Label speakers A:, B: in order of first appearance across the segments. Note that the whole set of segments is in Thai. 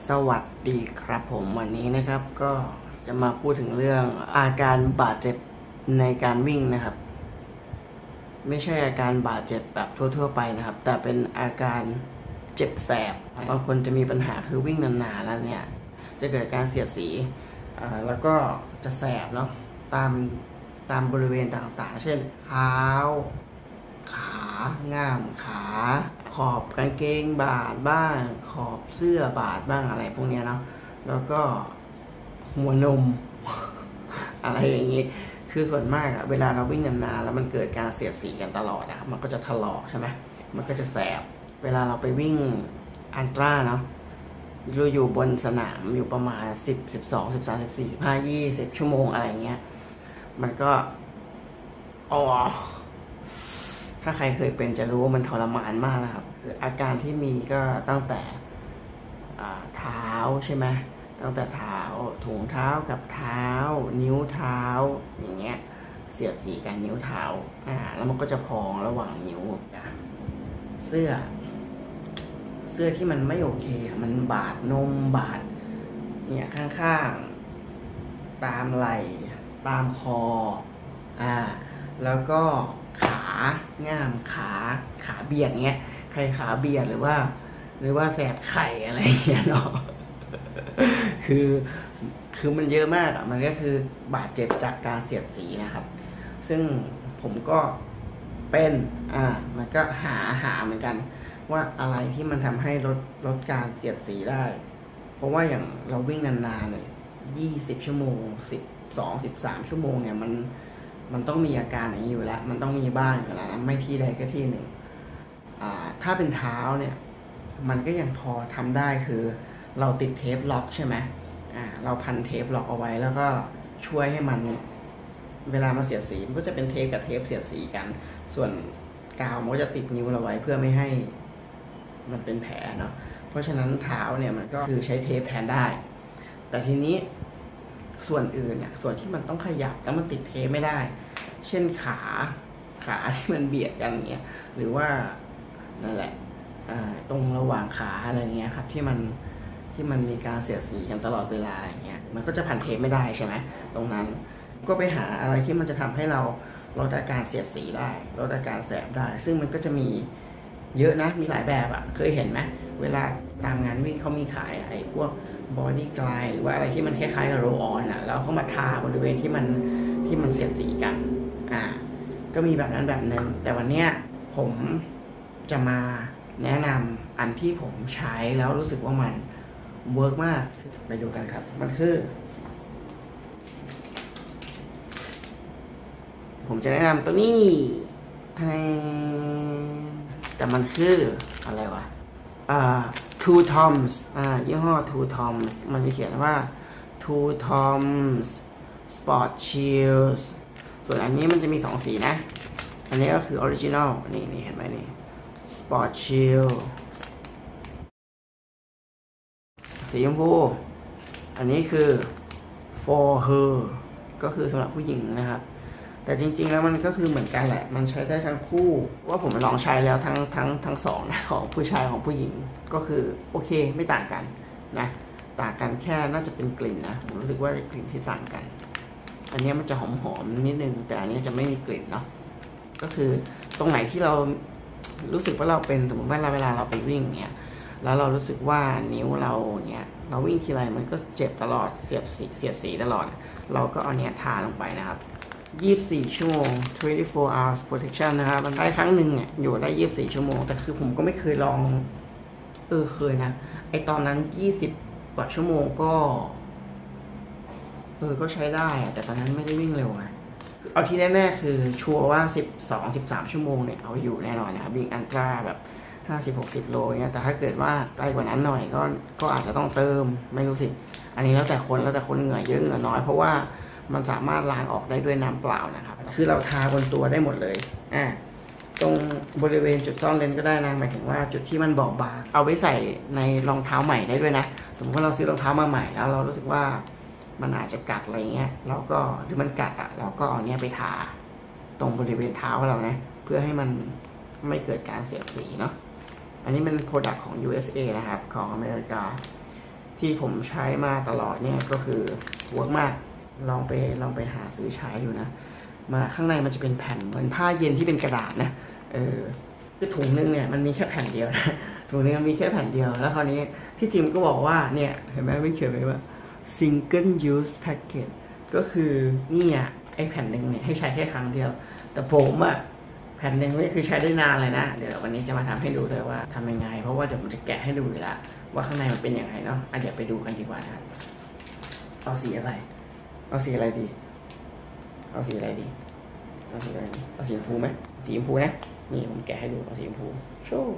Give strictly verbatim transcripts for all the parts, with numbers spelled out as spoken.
A: สวัสดีครับผมวันนี้นะครับก็จะมาพูดถึงเรื่องอาการบาดเจ็บในการวิ่งนะครับไม่ใช่อาการบาดเจ็บแบบทั่วๆไปนะครับแต่เป็นอาการเจ็บแสบบางคนจะมีปัญหาคือวิ่งนานๆแล้วเนี่ยจะเกิดการเสียดสีแล้วก็จะแสบเนาะตามตามบริเวณต่างๆเช่นเท้าขาง่ามขาขอบกางเกงบาดบ้างขอบเสื้อบาดบ้างอะไรพวกนี้เนาะแล้วก็หัวนม อะไรอย่างนี้คือส่วนมากอะเวลาเราวิ่งนานๆแล้วมันเกิดการเสียดสีกันตลอดอะมันก็จะถลอกใช่ไหมมันก็จะแสบเวลาเราไปวิ่งอัลตร้าเนาะเราอยู่บนสนามอยู่ประมาณสิบ สิบสอง สิบสาม สิบสี่ สิบห้า ยี่สิบชั่วโมงอะไรเงี้ยมันก็อ๋อถ้าใครเคยเป็นจะรู้ว่ามันทรมานมากนะครับอาการที่มีก็ตั้งแต่เท้าใช่ไหมตั้งแต่เท้าถุงเท้ากับเท้านิ้วเท้าอย่างเงี้ยเสียดสีกันนิ้วเท้าอ่าแล้วมันก็จะพองระหว่างนิ้วเสื้อเสื้อที่มันไม่โอเคมันบาดนมบาดเนี่ยข้างๆตามไหล่ตามคออ่าแล้วก็ขาง่ามขาขาเบียดเงี้ยใครขาเบียดหรือว่าหรือว่าแสบไข่อะไรเงี้ยเนาะคือคือมันเยอะมากอ่ะมันก็คือบาดเจ็บจากการเสียดสีนะครับซึ่งผมก็เป็นอ่ามันก็หาหาเหมือนกันว่าอะไรที่มันทำให้ลดลดการเสียดสีได้เพราะว่าอย่างเราวิ่งนานๆเลยยี่สิบชั่วโมงสิบสอง สิบสามชั่วโมงเนี่ยมันมันต้องมีอาการอย่างนี้อยู่แล้วมันต้องมีบ้างอยู่แล้วนะไม่ที่ใดก็ที่หนึ่งอ่าถ้าเป็นเท้าเนี่ยมันก็ยังพอทำได้คือเราติดเทปล็อกใช่ไหมอ่าเราพันเทปล็อกเอาไว้แล้วก็ช่วยให้มันเวลามาเสียดสีมันก็จะเป็นเทปกับเทปเสียดสีกันส่วนกาวมันก็จะติดนิ้วเราไว้เพื่อไม่ให้มันเป็นแผลเนาะเพราะฉะนั้นเท้าเนี่ยมันก็คือใช้เทปแทนได้แต่ทีนี้ส่วนอื่นเนี่ยส่วนที่มันต้องขยับแล้วมันติดเทปไม่ได้เช่นขาขาที่มันเบียดกันอย่างเงี้ยหรือว่านั่นแหละตรงระหว่างขาอะไรเงี้ยครับที่มันที่มันมีการเสียดสีกันตลอดเวลาอย่างเงี้ยมันก็จะพันเทปไม่ได้ใช่ไหมตรงนั้นก็ไปหาอะไรที่มันจะทำให้เราลดอาการเสียดสีได้ลดอาการแสบได้ซึ่งมันก็จะมีเยอะนะมีหลายแบบอ่ะเคยเห็นไหมเวลาตามงานวิ่งเขามีขายไอ้พวกบอดี้กลายหรือว่าอะไรที่มันคล้ายๆกับโรลออนอ่ะแล้วเขามาทาบริเวณที่มันที่มันเสียดสีกันอ่าก็มีแบบนั้นแบบนึงแต่วันเนี้ยผมจะมาแนะนำอันที่ผมใช้แล้วรู้สึกว่ามันเวิร์กมากไปดูกันครับมันคือผมจะแนะนำตัวนี้แต่มันคืออะไรวะอ่า Two Toms อ่ายี่ห้อ Two Toms มันมีเขียนว่า Two Toms Sport Shields ส่วนอันนี้มันจะมีสองสีนะอันนี้ก็คือ Original นี่นี่เห็นไหมนี่ Sport Shield สีชมพูอันนี้คือ for her ก็คือสำหรับผู้หญิงนะครับแต่จริงๆแล้วมันก็คือเหมือนกันแหละมันใช้ได้ทั้งคู่ว่าผมลองใช้แล้วทั้งทั้งทั้งสองนะของผู้ชายของผู้หญิงก็คือโอเคไม่ต่างกันนะต่างกันแค่น่าจะเป็นกลิ่นนะผมรู้สึกว่ากลิ่นที่ต่างกันอันนี้มันจะหอมๆนิดนึงแต่อันนี้จะไม่มีกลิ่นเนาะก็คือตรงไหนที่เรารู้สึกว่าเราเป็นสมมติว่าเวลาเราไปวิ่งเนี่ยแล้วเรารู้สึกว่านิ้วเราเนี่ยเราวิ่งทีไรมันก็เจ็บตลอดเสียบสีเสียดสีตลอดเราก็เอาเนี้ยทาลงไปนะครับยี่สิบสี่ชั่วโมงtwenty-four hours protection นะครับมันได้ครั้งหนึ่งอ่ะอยู่ได้ยี่สิบสี่ชั่วโมงแต่คือผมก็ไม่เคยลองเออเคยนะไอตอนนั้นยี่สิบกว่าชั่วโมงก็เออก็ใช้ได้แต่ตอนนั้นไม่ได้วิ่งเร็วไงเอาที่แน่ๆคือชัวร์ว่าสิบสอง สิบสามชั่วโมงเนี่ยเอาอยู่แน่นอนนะครับวิ่งอัลตร้าแบบห้าสิบ หกสิบโลเนี่ยแต่ถ้าเกิดว่าไกลกว่านั้นหน่อยก็ก็อาจจะต้องเติมไม่รู้สิอันนี้แล้วแต่คนแล้วแต่คนเหงื่อเยอะเหงื่อน้อยเพราะว่ามันสามารถล้างออกได้ด้วยน้ำเปล่านะครับคือเราทาบนตัวได้หมดเลยอ่าตรงบริเวณจุดซ่อนเลนก็ได้นะหมายถึงว่าจุดที่มันบอบบางเอาไว้ใส่ในรองเท้าใหม่ได้ด้วยนะสมมติว่าเราซื้อรองเท้ามาใหม่แล้วเรารู้สึกว่ามันอาจจะกัดอะไรเงี้ยเราก็หรือมันกัดอ่ะเราก็เอาเนี้ยไปทาตรงบริเวณเท้าเรานะเพื่อให้มันไม่เกิดการเสียดสีเนาะอันนี้เป็นโปรดักต์ของ ยู เอส เอ นะครับของอเมริกา ทที่ผมใช้มาตลอดเนี่ยก็คือเวิร์กมากลองไปลองไปหาซื้อใช้ดูนะมาข้างในมันจะเป็นแผ่นเหมือนผ้าเย็นที่เป็นกระดาษนะเออคือถุงนึงเนี่ยมันมีแค่แผ่นเดียวนะถุงนึงมันมีแค่แผ่นเดียวแล้วคราวนี้ที่จิมก็บอกว่าเนี่ยเห็นไหมไม่เขียนไว้ว่า single use packet ก็คือนี่อ่ะไอ้แผ่นหนึ่งเนี่ยให้ใช้แค่ครั้งเดียวแต่ผมอ่ะแผ่นหนึ่งไม่คือใช้ได้นานเลยนะเดี๋ยววันนี้จะมาทำให้ดูเลยว่าทำยังไงเพราะว่าเดี๋ยวผมจะแกะให้ดูอยู่แล้วว่าข้างในมันเป็นยังไงเนาะอ่ะเดี๋ยวไปดูกันดีกว่านะเอาสีอะไรเอาสีอะไรดีเอาสีอะไรดีเอาสีอะไรดีเอาสีชมพูไหมสีชมพูนะนี่ผมแกะให้ดูเอาสีชมพูโชว์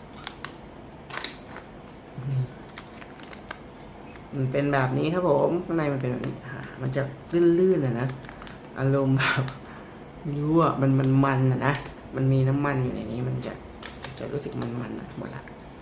A: มันเป็นแบบนี้ครับผมข้างในมันเป็นแบบนี้มันจะลื่นๆนะนะอารมณ์แบบไม่รู้อ่ะมันมันมันนะนะมันมีน้ำมันอยู่ในนี้มันจะจะรู้สึกมันมันหมดละ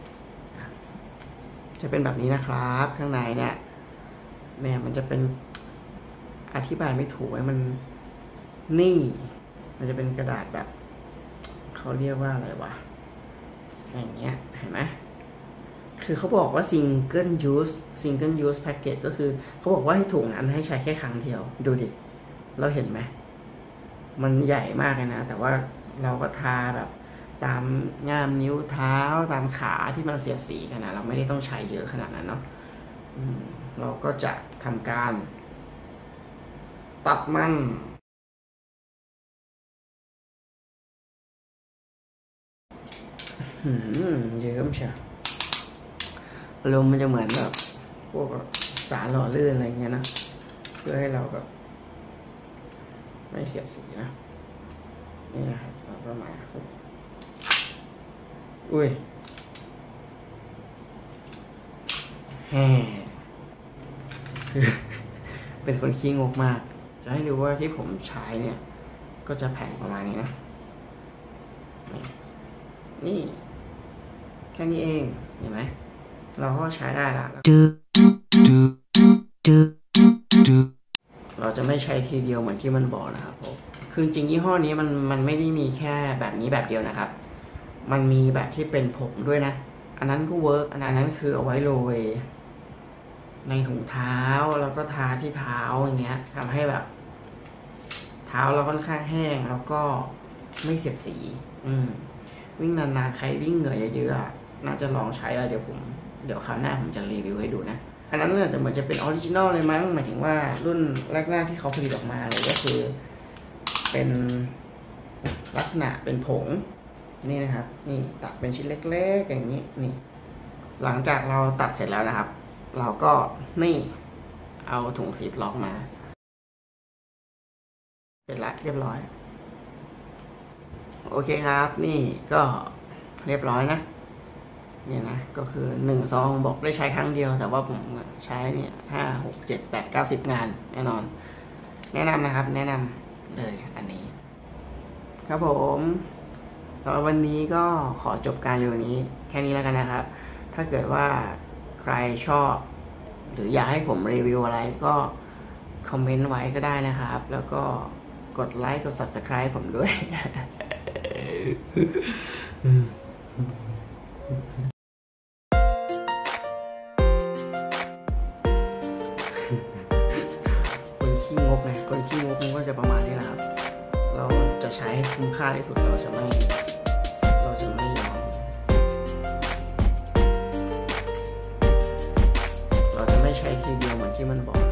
A: จะเป็นแบบนี้นะครับข้างในเนี่ยแม่มันจะเป็นอธิบายไม่ถูกไว้มันนี่มันจะเป็นกระดาษแบบเขาเรียกว่าอะไรวะอย่างเงี้ยเห็นไหมคือเขาบอกว่า single use single use packet ก็คือเขาบอกว่าให้ถุงนั้นให้ใช้แค่ครั้งเดียวดูดิเราเห็นไหมมันใหญ่มากเลยนะแต่ว่าเราก็ทาแบบตามง่ามนิ้วเท้าตามขาที่มันเสียดสีกันนะเราไม่ได้ต้องใช้เยอะขนาดนั้นเนาะเราก็จะทำการตัดมันเยิ้มใช่ลมมันจะเหมือนแบบพวกสารหล่อลื่นอะไรเงี้ยนะเพื่อให้เราแบบไม่เสียดสีนะนี่นะครับเราก็มาอุ้ยแฮ่คือเป็นคนขี้งกมากจะให้ดูว่าที่ผมใช้เนี่ยก็จะแผ่นประมาณนี้นะนี่แค่นี้เองเห็นไหมเราก็ใช้ได้ละเราจะไม่ใช้ทีเดียวเหมือนที่มันบอกนะครับผมคือจริงยี่ห้อนี้มันมันไม่ได้มีแค่แบบนี้แบบเดียวนะครับมันมีแบบที่เป็นผงด้วยนะอันนั้นก็เวิร์กอันนั้นคือเอาไว้โรยในถุงเท้าแล้วก็ทาที่เท้าอย่างเงี้ยทำให้แบบเท้าเราค่อนข้างแห้งแล้วก็ไม่เสียดสีอืมวิ่งนานๆใครวิ่งเหนื่อยเยอะๆน่าจะลองใช้แล้วเดี๋ยวผมเดี๋ยวคราวหน้าผมจะรีวิวให้ดูนะอันนั้นเนี่ยแต่เหมือนจะเป็นออริจินอลเลยมั้งหมายถึงว่ารุ่นแรกๆที่เขาผลิตออกมาเลยก็คือเป็นลักษณะเป็นผงนี่นะครับนี่ตัดเป็นชิ้นเล็กๆอย่างนี้นี่หลังจากเราตัดเสร็จแล้วนะครับเราก็นี่เอาถุงซิปล็อกมาเสร็จแล้วเรียบร้อยโอเคครับนี่ก็เรียบร้อยนะเนี่ยนะก็คือหนึ่งซองบอกได้ใช้ครั้งเดียวแต่ว่าผมใช้เนี่ยห้าหกเจ็ดแปดเก้าสิบงานแน่นอนแนะนำนะครับแนะนำเลยอันนี้ครับผมสำหรับวันนี้ก็ขอจบการรีวิวนี้แค่นี้แล้วกันนะครับถ้าเกิดว่าใครชอบหรืออยากให้ผมรีวิวอะไรก็คอมเมนต์ไว้ก็ได้นะครับแล้วก็กดไลค์กด ซับสไครบ์ ผมด้วย คนขี้งกไงคนขี้งกมันก็จะประมาณนี้แหละครับเราจะใช้ให้คุ้มค่าที่สุดเราจะไม่เราจะไม่ยอมเราจะไม่ใช้ทีเดียวเหมือนที่มันบอก